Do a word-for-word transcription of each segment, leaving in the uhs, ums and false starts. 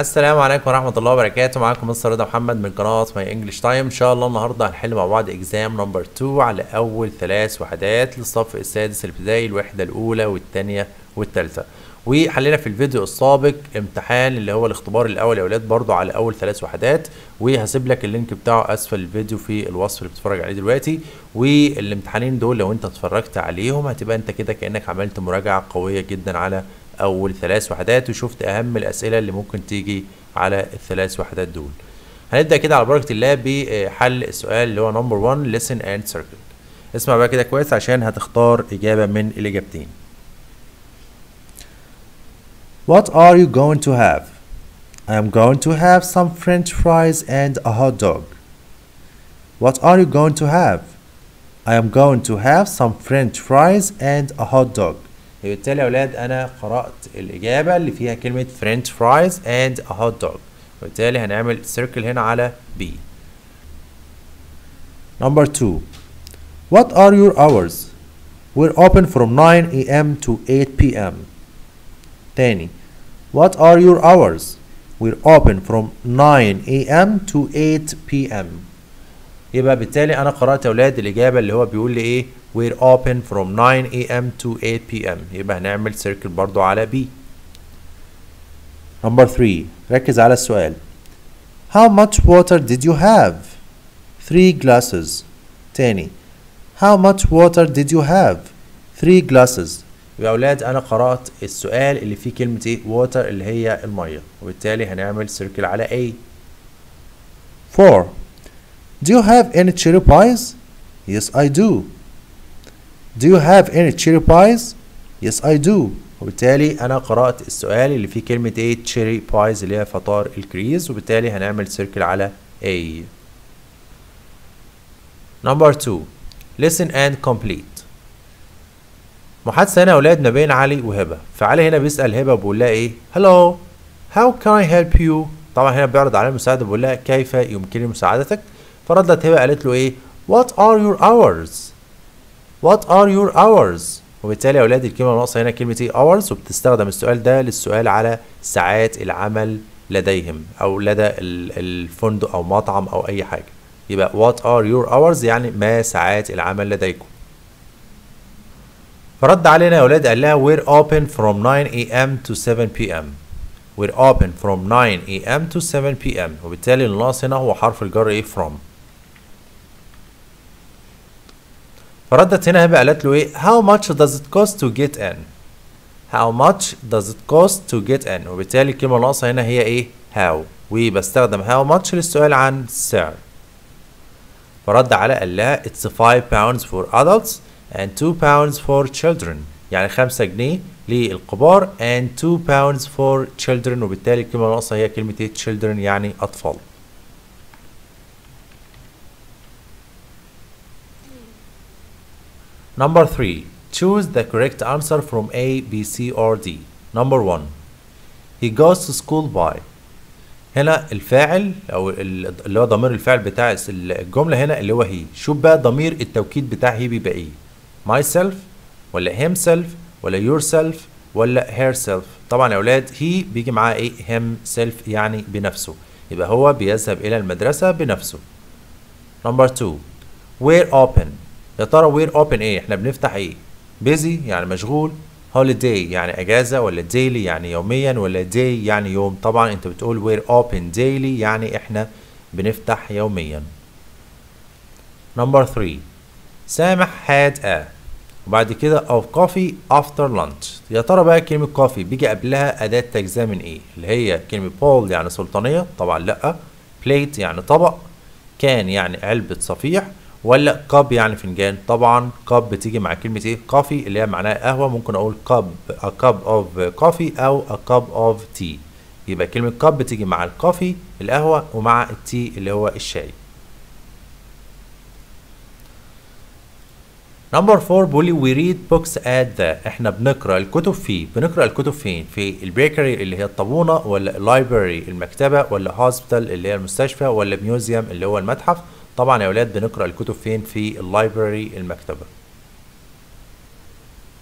السلام عليكم ورحمة الله وبركاته. معاكم مستر رضا محمد من قناة ماي انجلش تايم. ان شاء الله النهارده هنحل مع بعض اكزام نمبر اتنين على اول ثلاث وحدات للصف السادس الابتدائي، الوحدة الاولى والثانية والثالثة. وحلينا في الفيديو السابق امتحان اللي هو الاختبار الاول يا اولاد برضو على اول ثلاث وحدات، وهسيب لك اللينك بتاعه اسفل الفيديو في الوصف اللي بتتفرج عليه دلوقتي. والامتحانين دول لو انت اتفرجت عليهم هتبقى انت كده كأنك عملت مراجعة قوية جدا على اول ثلاث وحدات وشفت اهم الاسئله اللي ممكن تيجي على الثلاث وحدات دول. هنبدا كده على بركه الله بحل السؤال اللي هو نمبر واحد listen and circle. اسمع بقى كده كويس عشان هتختار اجابه من الاجابتين. What are you going to have? I am going to have some French fries and a hot dog. What are you going to have? I am going to have some French fries and a hot dog. بالتالي يا اولاد انا قرأت الاجابة اللي فيها كلمة French fries and a hot dog، وبالتالي هنعمل سيركل هنا على B. Number two. What are your hours? We're open from nine A M to eight P M. تاني. What are your hours? We're open from nine A M to eight P M. يبقى بالتالي انا قرأت يا اولاد الاجابة اللي هو بيقول لي ايه we're open from nine A M to eight P M. يبقى هنعمل سيركل برضو على B. Number three. ركز على السؤال. How much water did you have? Three glasses. تاني. How much water did you have? Three glasses. يبقى أولاد أنا قرأت السؤال اللي فيه كلمة إيه water اللي هي المية، وبالتالي هنعمل سيركل على A. Four. Do you have any cherry pies? Yes, I do. Do you have any cherry pies? Yes, I do. وبالتالي أنا قرأت السؤال اللي فيه كلمة إيه cherry pies اللي هي فطار الكريز، وبالتالي هنعمل سيركل على A. Number two. Listen and complete. محادثة هنا يا أولاد ما بين علي وهبة، فعلي هنا بيسأل هبة بيقول لها إيه Hello, how can I help you؟ طبعا هنا بيعرض عليها المساعدة بيقول لها كيف يمكنني مساعدتك؟ فردت هبة قالت له إيه What are your hours؟ What are your hours؟ وبالتالي يا أولاد الكلمة ناقصة هنا كلمة إيه hours، وبتستخدم السؤال ده للسؤال على ساعات العمل لديهم أو لدى الفندق أو مطعم أو أي حاجة. يبقى what are your hours يعني ما ساعات العمل لديكم. فرد علينا يا أولاد قال لها we're open from nine A M to seven P M. we're open from nine A M to seven P M. وبالتالي الناقص هنا هو حرف الجر إيه from. فردت هنا هبة قالت له ايه how much does it cost to get in؟ how much does it cost to get in؟ وبالتالي الكلمة الناقصة هنا هي ايه how، وبستخدم how much للسؤال عن السعر. فرد على قال لها it's five pounds for adults and two pounds for children، يعني خمسة جنيه للكبار and two pounds for children، وبالتالي الكلمة الناقصة هي كلمة ايه children يعني أطفال. Number three. Choose the correct answer from A, B, C or D. Number one. He goes to school by. هنا الفاعل أو اللي هو ضمير الفاعل بتاع الجملة هنا اللي هو هي. شوف بقى ضمير التوكيد بتاع هي بيبقى إيه؟ myself ولا himself ولا yourself ولا herself. طبعا يا أولاد هي بيجي معاه إيه؟ himself يعني بنفسه. يبقى هو بيذهب إلى المدرسة بنفسه. Number two. We're open. يا ترى وير اوبن ايه؟ احنا بنفتح ايه؟ بيزي يعني مشغول، هوليداي يعني اجازه، ولا ديلي يعني يوميا، ولا داي يعني يوم؟ طبعا انت بتقول وير اوبن ديلي يعني احنا بنفتح يوميا. نمبر ثلاثة. سامح had a وبعد كده of coffee after lunch. يا ترى بقى كلمه كوفي بيجي قبلها اداه تجزئه من ايه؟ اللي هي كلمه بول يعني سلطانيه؟ طبعا لا. بليت يعني طبق، كان يعني علبه صفيح، ولا كاب يعني فنجان؟ طبعا كاب بتيجي مع كلمة ايه كوفي اللي هي معناها قهوة، ممكن اقول كاب a cup of coffee او a cup of tea. يبقى كلمة كاب بتيجي مع الكوفي القهوة ومع التي اللي هو الشاي. نمبر أربعة بيقول لي we read books at the. احنا بنقرا الكتب في بنقرا الكتب فين؟ في البيكري اللي هي الطابونة، ولا اللايبرري المكتبة، ولا هوسبيتال اللي هي المستشفى، ولا ميوزيوم اللي هو المتحف؟ طبعا يا اولاد بنقرا الكتب فين؟ في اللايبرري المكتبه.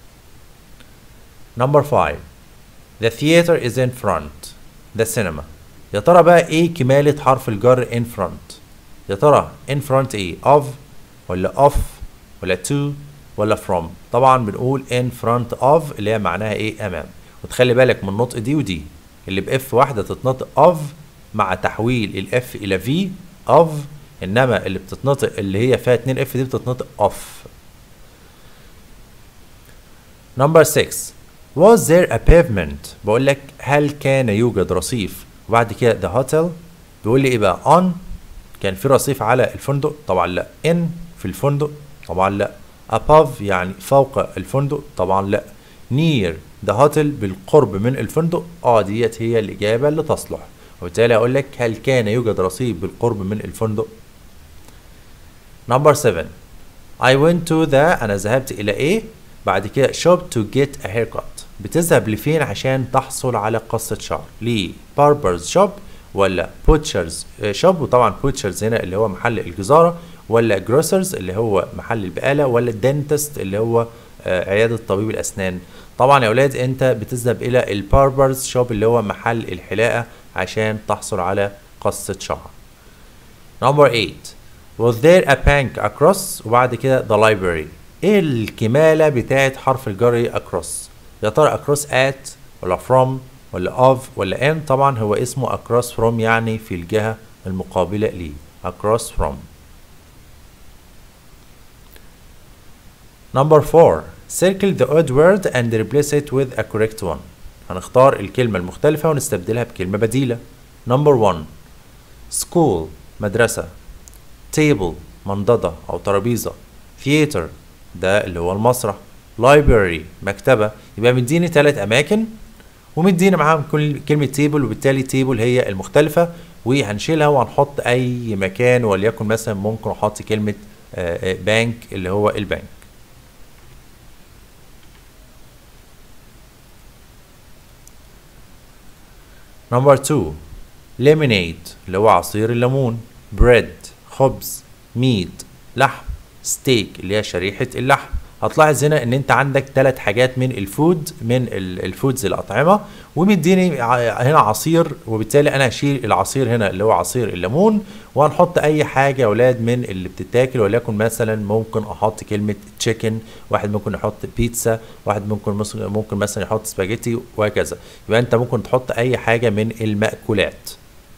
Number five. The theater is in front. The cinema. يا ترى بقى ايه كمالة حرف الجر in front؟ يا ترى in front ايه؟ of ولا off ولا to ولا from؟ طبعا بنقول in front of اللي هي معناها ايه؟ امام. وتخلي بالك من النطق دي ودي، اللي باف واحدة تتنطق of مع تحويل الاف الى في of، انما اللي بتتنطق اللي هي فيها اتنين اف دي بتتنطق off. Number six. Was there a pavement؟ بقول لك هل كان يوجد رصيف؟ وبعد كده the hotel بيقول لي ايه بقى؟ on كان في رصيف على الفندق؟ طبعا لا. in في الفندق؟ طبعا لا. above يعني فوق الفندق؟ طبعا لا. near the hotel بالقرب من الفندق؟ اه ديت هي الإجابة اللي تصلح. وبالتالي هقول لك هل كان يوجد رصيف بالقرب من الفندق؟ Number seven. I went to the أنا ذهبت إلى إيه؟ بعد كده shop to get a haircut. بتذهب لفين عشان تحصل على قصة شعر؟ ليه؟ barber's shop ولا butcher's shop؟ وطبعا butcher's هنا اللي هو محل الجزارة، ولا grocers اللي هو محل البقالة، ولا dentist اللي هو عيادة طبيب الأسنان؟ طبعا يا أولاد أنت بتذهب إلى الباربرز شوب اللي هو محل الحلاقة عشان تحصل على قصة شعر. Number eight. Was there a bank across؟ وبعد كده the library. ايه الكمالة بتاعت حرف الجر across؟ يا ترى across at ولا from ولا of ولا in؟ طبعا هو اسمه across from يعني في الجهة المقابلة ليه. across from. Number four. Circle the odd word and replace it with a correct one. هنختار الكلمة المختلفة ونستبدلها بكلمة بديلة. Number one. School مدرسة. Table منضدة أو ترابيزة. Theater ده اللي هو المسرح. Library مكتبة. يبقى مديني ثلاث أماكن ومديني معاهم كل كلمة table، وبالتالي table هي المختلفة وهنشيلها وهنحط أي مكان، وليكن مثلا ممكن أحط كلمة بانك اللي هو البنك. Number two. Lemonade اللي هو عصير الليمون. Bread خبز. Meat لحم. Steak اللي هي شريحة اللحم. هتلاحظ هنا ان انت عندك ثلاث حاجات من الفود من الفودز الأطعمة، ومديني هنا عصير، وبالتالي انا هشيل العصير هنا اللي هو عصير الليمون وهنحط اي حاجة يا اولاد من اللي بتتاكل، وليكن مثلا ممكن احط كلمة تشيكن، واحد ممكن يحط بيتزا، واحد ممكن ممكن مثلا يحط سباجيتي وهكذا. يبقى انت ممكن تحط اي حاجة من المأكولات.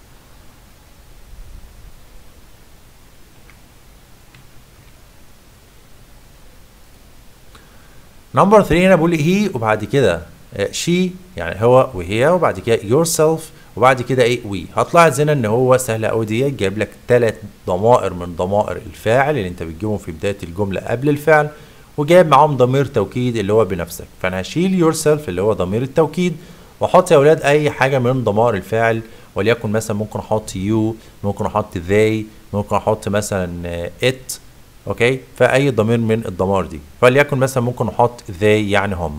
نمبر ثلاثة هنا بقول هي وبعد كده شي يعني هو وهي، وبعد كده yourself وبعد كده ايه وي. هتلاحظ هنا ان هو سهل قوي، دي جايب لك ثلاث ضمائر من ضمائر الفاعل اللي انت بتجيبهم في بدايه الجمله قبل الفعل، وجايب معاهم ضمير توكيد اللي هو بنفسك. فانا هشيل yourself اللي هو ضمير التوكيد واحط يا اولاد اي حاجه من ضمائر الفاعل، وليكن مثلا ممكن احط you، ممكن احط they، ممكن احط مثلا it. اوكي، فاي ضمير من الضمائر دي، فليكن مثلا ممكن نحط they يعني هم.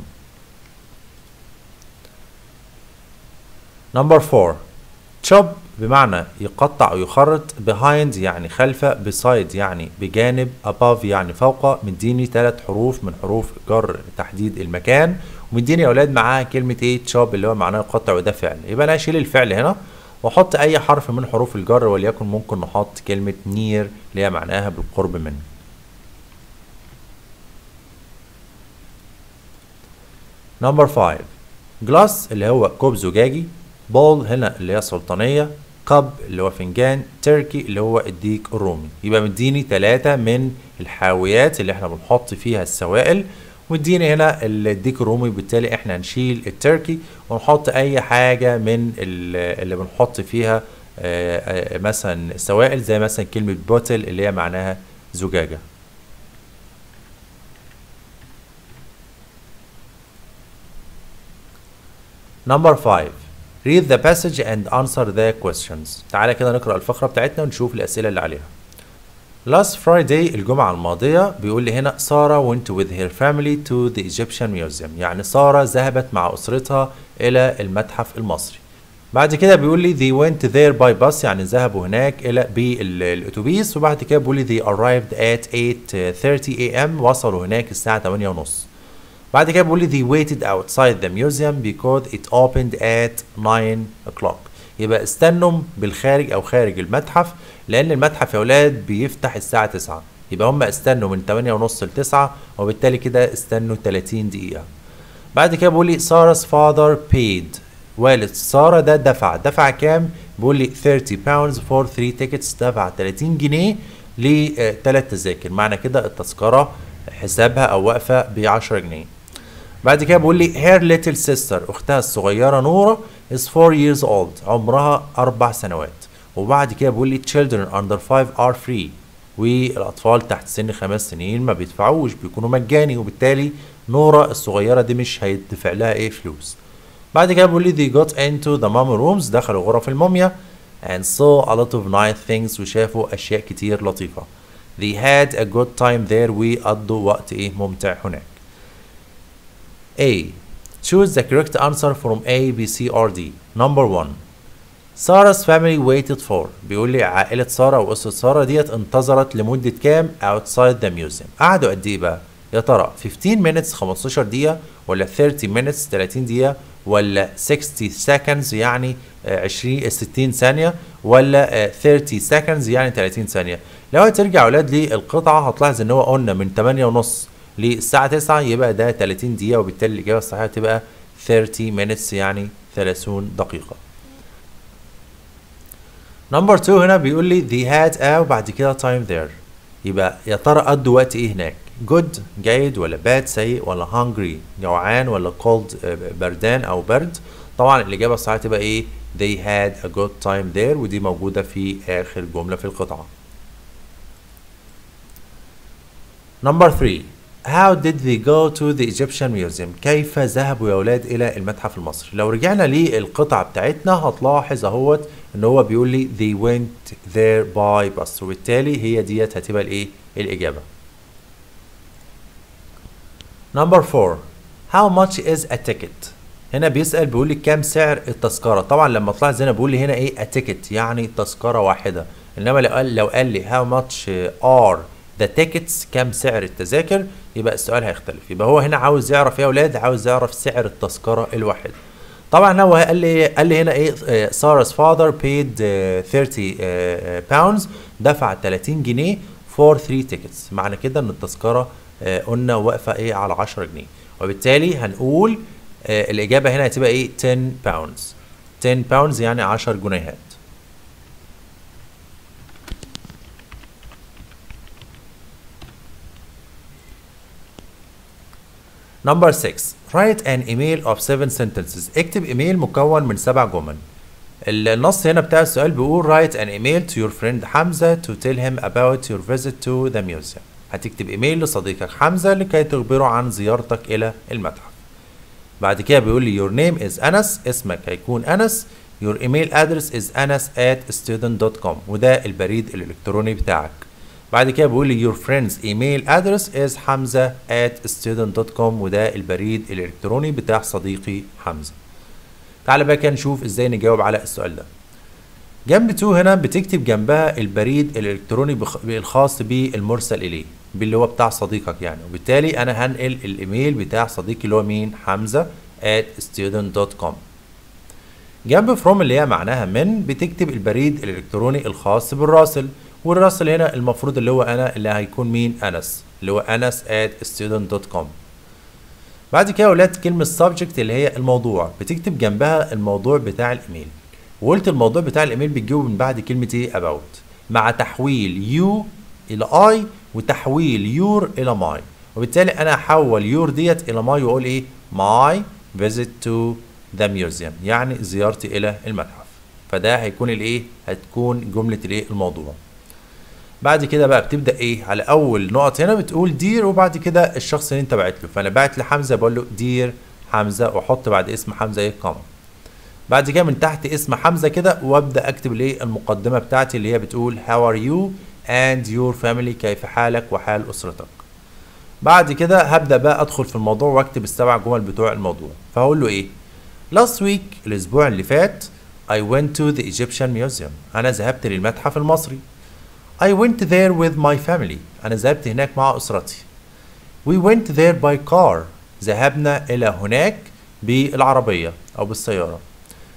نمبر four. chop بمعنى يقطع او يخرط. behind يعني خلف. beside يعني بجانب. above يعني فوق. مديني ثلاث حروف من حروف جر تحديد المكان، ومديني يا اولاد معاها كلمه ايه chop اللي هو معناه يقطع، وده فعل. يبقى انا هشيل الفعل هنا واحط اي حرف من حروف الجر، وليكن ممكن نحط كلمه near اللي هي معناها بالقرب منه. نمبر five. جلاس اللي هو كوب زجاجي. بول هنا اللي هي سلطانية. كب اللي هو فنجان. تركي اللي هو الديك الرومي. يبقى مديني ثلاثة من الحاويات اللي احنا بنحط فيها السوائل، ومديني هنا الديك الرومي، بالتالي احنا هنشيل التركي ونحط اي حاجة من اللي بنحط فيها مثلا سوائل، زي مثلا كلمة بوتل اللي هي معناها زجاجة. Number five. Read the passage and answer the questions. تعالى كده نقرأ الفقرة بتاعتنا ونشوف الأسئلة اللي عليها. Last Friday الجمعة الماضية بيقول لي هنا سارة went with her family to the Egyptian museum. يعني سارة ذهبت مع أسرتها إلى المتحف المصري. بعد كده بيقول لي they went there by bus يعني ذهبوا هناك إلى بالأتوبيس، وبعد كده بيقول لي they arrived at eight thirty a m وصلوا هناك الساعة ثمانية ونص. بعد كده بيقول لي they waited outside the museum because it opened at nine o'clock. يبقى استنوا بالخارج او خارج المتحف، لان المتحف يا اولاد بيفتح الساعه تسعة، يبقى هم استنوا من تمانية ونص ل تسعة، وبالتالي كده استنوا تلاتين دقيقه. بعد كده بيقول لي سارah's father paid، والد ساره ده دفع دفع كام؟ بيقول لي thirty pounds for three tickets، دفع تلاتين جنيه لثلاث تذاكر، معنى كده التذكره حسابها او واقفه ب عشرة جنيه. بعد كده بيقول لي her little sister، اختها الصغيره نوره is four years old، عمرها اربع سنوات. وبعد كده بيقول لي children under five are free، والاطفال تحت سن خمس سنين ما بيدفعوش، بيكونوا مجاني، وبالتالي نوره الصغيره دي مش هيدفع لها ايه فلوس. بعد كده بيقول لي they got into the mummy rooms، دخلوا غرف الموميا and saw a lot of nice things، وشافوا اشياء كتير لطيفه. they had a good time there، وقضوا وقت ايه ممتع هناك. A. Choose the correct answer from A, B, C or D. Number one. Sarah's family waited for، بيقول لي عائلة سارة وأسرة سارة ديت انتظرت لمدة كام outside the museum؟ قعدوا قد إيه بقى؟ يا ترى fifteen minutes خمستاشر دقيقة، ولا thirty minutes تلاتين دقيقة، ولا sixty seconds يعني عشرين ستين ثانية، ولا thirty seconds يعني تلاتين ثانية؟ لو هترجع يا أولاد للقطعة هتلاحظ إن هو قلنا من تمانية ونص للساعة تسعة، يبقى ده تلاتين دقيقة، وبالتالي الإجابة الصحيحة تبقى thirty minutes يعني ثلاثين دقيقة. نمبر two هنا بيقول لي they had a وبعد كده time there، يبقى يا ترى قضوا وقت إيه هناك؟ good جيد، ولا bad سيء، ولا hungry جوعان، ولا cold بردان أو برد؟ طبعا الإجابة الصحيحة تبقى إيه؟ they had a good time there، ودي موجودة في آخر جملة في القطعة. نمبر three. How did they go to the Egyptian Museum؟ كيف ذهبوا يا أولاد إلى المتحف المصري؟ لو رجعنا للقطعة بتاعتنا هتلاحظ أهوت إن هو بيقول لي they went there by bus، وبالتالي هي ديت هتبقى الإيه؟ الإجابة. Number four. How much is a ticket؟ هنا بيسأل بيقول لي كام سعر التذكرة. طبعا لما تلاحظ هنا بيقول لي هنا إيه a ticket يعني تذكرة واحدة، إنما لو قال لو قال لي how much are the tickets كام سعر التذاكر، يبقى السؤال هيختلف. يبقى هو هنا عاوز يعرف يا اولاد، عاوز يعرف سعر التذكره الواحده. طبعا هو قال لي قال لي هنا ايه سارah's father paid thirty pounds، دفع تلاتين جنيه for three tickets، معنى كده ان التذكره قلنا واقفه ايه على عشرة جنيه، وبالتالي هنقول الاجابه هنا هتبقى ايه ten pounds. ten pounds يعني عشر جنيهات. Number six. Write an email of seven sentences. اكتب ايميل مكون من سبع جمل. النص هنا بتاع السؤال بيقول write an email to your friend حمزة to tell him about your visit to the museum. هتكتب ايميل لصديقك حمزة لكي تخبره عن زيارتك إلى المتحف. بعد كده بيقول لي your name is أنس، اسمك هيكون أنس. your email address is anas at student dot com، وده البريد الإلكتروني بتاعك. بعد كده بيقول لي your friend's email address is حمزة at student dot com، وده البريد الإلكتروني بتاع صديقي حمزة. تعال بقى كده نشوف ازاي نجاوب على السؤال ده. جنب تو هنا بتكتب جنبها البريد الإلكتروني الخاص بالمرسل إليه، باللي هو بتاع صديقك يعني، وبالتالي أنا هنقل الإيميل بتاع صديقي اللي هو مين؟ حمزة at student dot com. جنب from اللي هي معناها من بتكتب البريد الإلكتروني الخاص بالراسل، والراسل هنا المفروض اللي هو انا اللي هيكون مين؟ انس، اللي هو انس at student dot com. بعد كده يا ولاد كلمه subject اللي هي الموضوع بتكتب جنبها الموضوع بتاع الايميل، وقلت الموضوع بتاع الايميل بتجيبه من بعد كلمه ايه؟ about، مع تحويل you الى I وتحويل your الى my، وبالتالي انا هحول your ديت الى my واقول ايه؟ my visit to the museum يعني زيارتي الى المتحف. فده هيكون الايه؟ هتكون جمله الايه؟ الموضوع. بعد كده بقى بتبدا ايه؟ على اول نقط هنا بتقول دير، وبعد كده الشخص اللي انت بعت له، فانا بعت لحمزه بقول له دير حمزه، واحط بعد اسم حمزه ايه؟ كوما. بعد كده من تحت اسم حمزه كده، وابدا اكتب الايه؟ المقدمه بتاعتي اللي هي بتقول how are you and your family، كيف حالك وحال اسرتك. بعد كده هبدا بقى ادخل في الموضوع واكتب السبع جمل بتوع الموضوع. فهقول له ايه؟ last week الاسبوع اللي فات I went to the Egyptian Museum، انا ذهبت للمتحف المصري. I went there with my family، أنا ذهبت هناك مع أسرتي. We went there by car، ذهبنا إلى هناك بالعربية أو بالسيارة.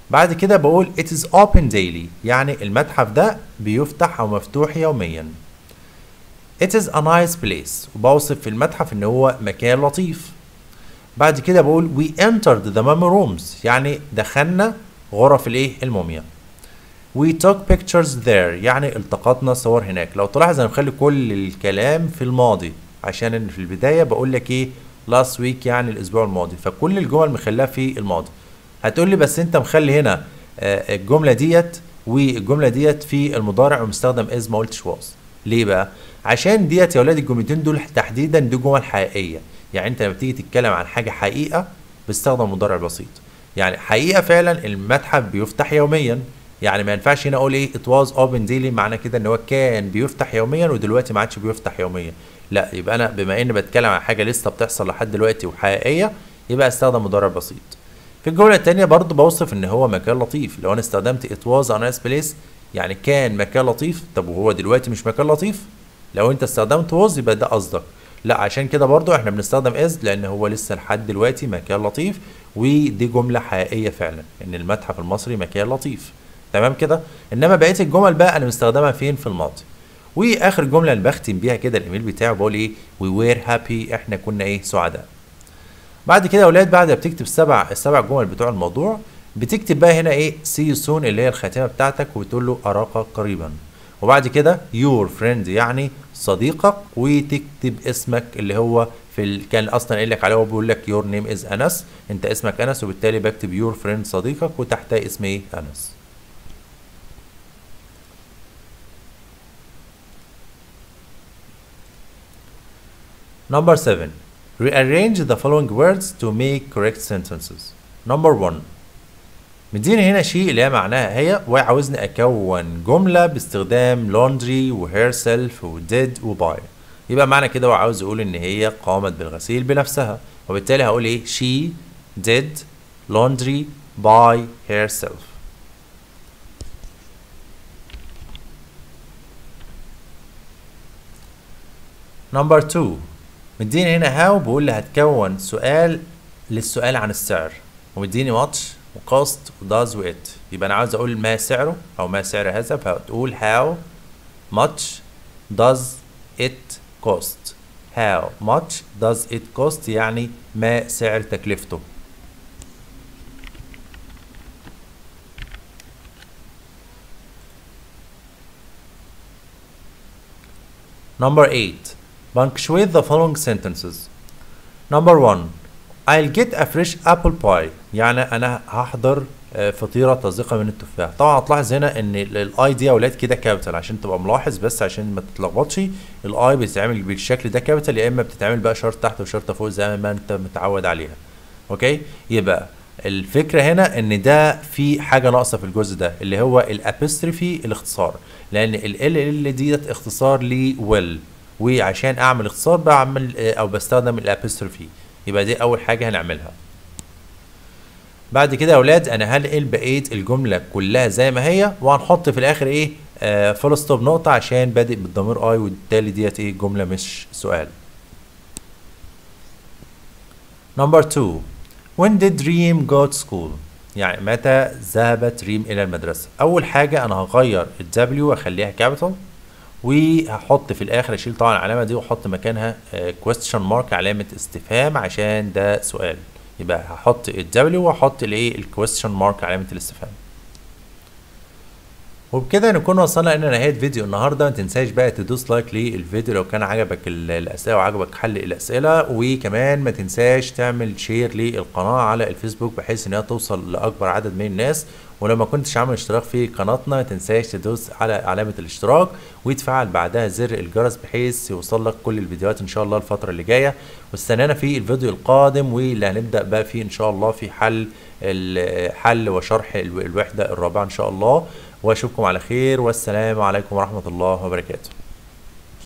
بعد كده بقول it is open daily يعني المتحف ده بيفتح او مفتوح يوميا. it is a nice place وبوصف في المتحف ان هو مكان لطيف. بعد كده بقول we entered the mummy rooms يعني دخلنا غرف الايه الموميا. we took pictures there يعني التقطنا صور هناك. لو تلاحظ انا مخلي كل الكلام في الماضي عشان في البدايه بقول لك ايه last week يعني الاسبوع الماضي، فكل الجمل مخليها في الماضي. هتقول لي بس انت مخلي هنا آه الجمله ديت والجمله ديت في المضارع ومستخدم از ما قلتش was. ليه بقى؟ عشان ديت يا ولاد الجملتين دول تحديدا دي جمل حقيقيه، يعني انت لما بتيجي تتكلم عن حاجه حقيقه بتستخدم مضارع بسيط. يعني حقيقه فعلا المتحف بيفتح يوميا، يعني ما ينفعش هنا اقول ايه it was open daily معنى كده ان هو كان بيفتح يوميا ودلوقتي ما عادش بيفتح يوميا. لا، يبقى انا بما اني بتكلم عن حاجه لسه بتحصل لحد دلوقتي وحقيقيه يبقى استخدم مضارع بسيط. في الجمله الثانيه برضو بوصف ان هو مكان لطيف. لو انا استخدمت it was a nice place يعني كان مكان لطيف، طب وهو دلوقتي مش مكان لطيف؟ لو انت استخدمت was يبقى ده قصدك. لا، عشان كده برضو احنا بنستخدم is لان هو لسه لحد دلوقتي مكان لطيف، ودي جمله حقيقيه فعلا ان المتحف المصري مكان لطيف. تمام كده؟ انما بقيه الجمل بقى انا مستخدمها فين؟ في الماضي. واخر جمله اللي بختم بيها كده الايميل بتاعي بقول ايه we were happy احنا كنا ايه سعداء. بعد كده يا اولاد بعد ما بتكتب السبع السبع جمل بتوع الموضوع بتكتب بقى هنا ايه see you soon اللي هي الخاتمه بتاعتك وتقول له اراك قريبا. وبعد كده your friend يعني صديقك وتكتب اسمك اللي هو في ال... كان اصلا قايل لك عليه، هو بيقول لك your name is انس، انت اسمك انس وبالتالي بكتب your friend صديقك وتحتها اسم ايه انس. Number seven. Rearrange the following words to make correct sentences. Number one. مديني هنا شيء اللي هي معناها هي وعاوزني أكون جملة باستخدام laundry و herself و did و by. يبقى معنى كده هو عاوز يقول إن هي قامت بالغسيل بنفسها، وبالتالي هقول إيه she did laundry by herself. Number two. مديني هنا هاو بقول لي هتكون سؤال للسؤال عن السعر، ومديني ماتش وكوست وداز وات. يبقى انا عاوز اقول ما سعره او ما سعر هذا، فهتقول how much does it cost. how much does it cost يعني ما سعر تكلفته. Number eight. Punctuate the following sentences. Number one. I'll get a fresh apple pie. يعني أنا هحضر فطيرة طازجة من التفاح. طبعا هتلاحظ هنا إن الآي دي يا ولاد كده كابيتال عشان تبقى ملاحظ، بس عشان ما تتلخبطش الآي بتتعمل بالشكل ده كابيتال، يا إما بتتعمل بقى شرط تحت وشرط فوق زي ما أنت متعود عليها. أوكي؟ يبقى الفكرة هنا إن ده في حاجة ناقصة في الجزء ده اللي هو الأبسترفي الاختصار، لأن ال ال ديت اختصار ل will، وعشان اعمل اختصار بعمل او بستخدم الابستروفي. يبقى دي اول حاجه هنعملها. بعد كده يا اولاد انا هنقل بقيه الجمله كلها زي ما هي، وهنحط في الاخر ايه آه فول ستوب نقطه عشان بادئ بالضمير اي، وبالتالي ديت ايه جمله مش سؤال. نمبر two. When did Reem go to school؟ يعني متى ذهبت ريم الى المدرسه؟ اول حاجه انا هغير الدبليو واخليها كابيتال، وهحط في الاخر اشيل طبعا العلامه دي واحط مكانها question mark علامه استفهام عشان ده سؤال. يبقى هحط الدبليو واحط الايه الكويستشن مارك علامه الاستفهام. وبكده نكون وصلنا الى نهايه فيديو النهارده. ما تنساش بقى تدوس لايك للفيديو لو كان عجبك الاسئله وعجبك حل الاسئله، وكمان ما تنساش تعمل شير للقناه على الفيسبوك بحيث انها توصل لاكبر عدد من الناس. ولو ما كنتش عامل اشتراك في قناتنا ما تنساش تدوس على علامه الاشتراك وتفعل بعدها زر الجرس بحيث يوصل لك كل الفيديوهات ان شاء الله الفتره اللي جايه. واستنانا في الفيديو القادم واللي هنبدا بقى فيه ان شاء الله في حل حل وشرح الوحده الرابعه ان شاء الله. واشوفكم على خير، والسلام عليكم ورحمه الله وبركاته.